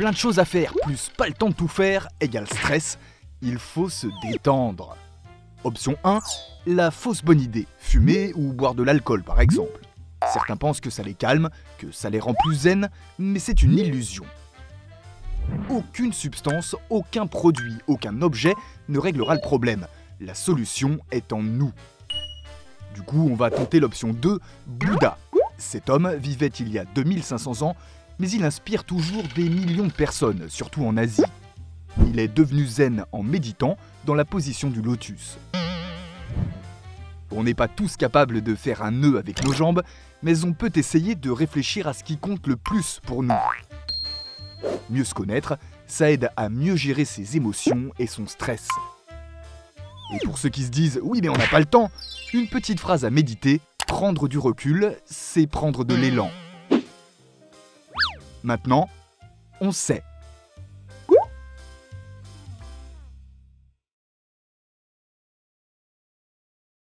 plein de choses à faire, plus pas le temps de tout faire, égale stress, il faut se détendre. Option 1, la fausse bonne idée, fumer ou boire de l'alcool par exemple. Certains pensent que ça les calme, que ça les rend plus zen, mais c'est une illusion. Aucune substance, aucun produit, aucun objet ne réglera le problème. La solution est en nous. Du coup, on va tenter l'option 2, Bouddha. Cet homme vivait il y a 2500 ans, mais il inspire toujours des millions de personnes, surtout en Asie. Il est devenu zen en méditant dans la position du lotus. On n'est pas tous capables de faire un nœud avec nos jambes, mais on peut essayer de réfléchir à ce qui compte le plus pour nous. Mieux se connaître, ça aide à mieux gérer ses émotions et son stress. Et pour ceux qui se disent « oui mais on n'a pas le temps », une petite phrase à méditer, prendre du recul, c'est prendre de l'élan. Maintenant, on sait.